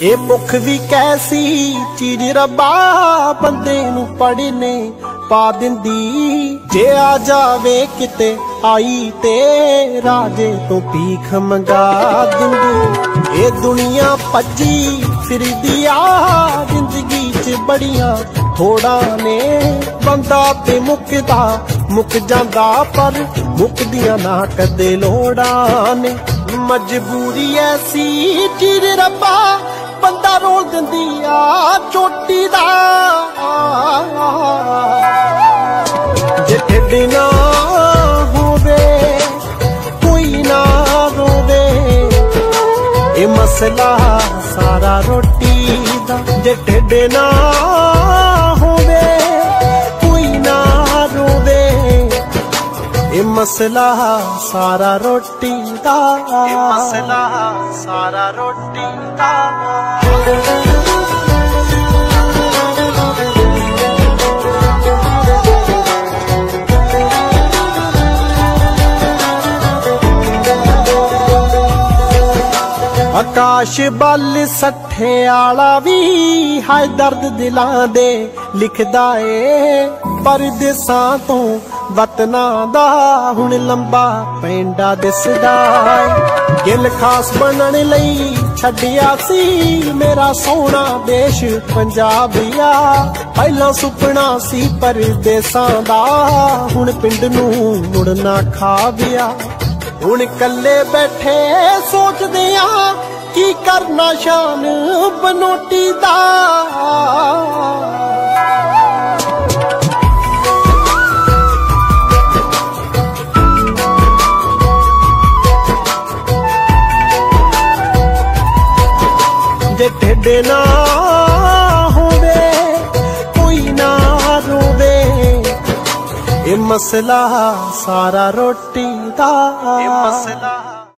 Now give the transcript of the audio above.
ਇਹ ਭੁੱਖ ਵੀ ਕੈਸੀ ਚੀਜ਼ ਰੱਬਾ ਬੰਦੇ ਨੂੰ ਪੜਨੇ ਪਾ ਦਿੰਦੀ। ਜੇ ਆ ਜਾਵੇ ਕਿਤੇ ਆਈ ਤੇ ਰਾਜੇ ਤੋਂ ਭੀਖ ਮੰਗਾ ਦਿੰਦੀ। ਇਹ ਦੁਨੀਆ ਭੱਜੀ ਫਿਰਦੀ ਆ ਜ਼ਿੰਦਗੀ 'ਚ ਬੜੀਆਂ ਥੋੜਾਂ ਨੇ। ਬੰਦਾ ਤੇ ਮੁੱਕ ਜਾਂਦਾ ਪਰ ਮੁੱਕਦੀਆਂ ਨਾ ਕਦੇ ਲੋੜਾਂ ਨੇ। ਮਜਬੂਰੀ ਐਸੀ ਚੀਜ਼ ਰੱਬਾ ਬੰਦਾ ਰੋਲ ਦਿੰਦੀ ਆ ਚੋਟੀ ਦਾ। ਜੇ ਢਿੱਡ ਨਾ ਹੋਵੇ ਕੋਈ ਨਾ ਰੋਵੇ, ਇਹ ਮਸਲਾ ਸਾਰਾ ਰੋਟੀ ਦਾ। ਜੇ ਢਿੱਡ ਨਾ ਹੋਵੇ ਕੋਈ ਨਾ ਰੋਵੇ, ਇਹ ਮਸਲਾ ਸਾਰਾ ਰੋਟੀ ਦਾ। ਇਹ ਮਸਲਾ ਸਾਰਾ ਰੋਟੀ ਦਾ। आकाश बल सठे आला भी हाय दर्द दिलां दे लिखदा ए। परदेसां तो वतनां दा हुण लंबा पैंडा दिसदा ए। गिल खास बनण लई छड्डिया सी मेरा सोहना देश पंजाबिया। पहला सुपना सी परदेसां दा हुण पिंड नूं मुड़ना खाबिया। हुण कल्ले बैठे सोचदे आ की करना शान बनोटी दा। जे ढिड ना होवे कोई ना रोवे, ये मसला सारा रोटी दा।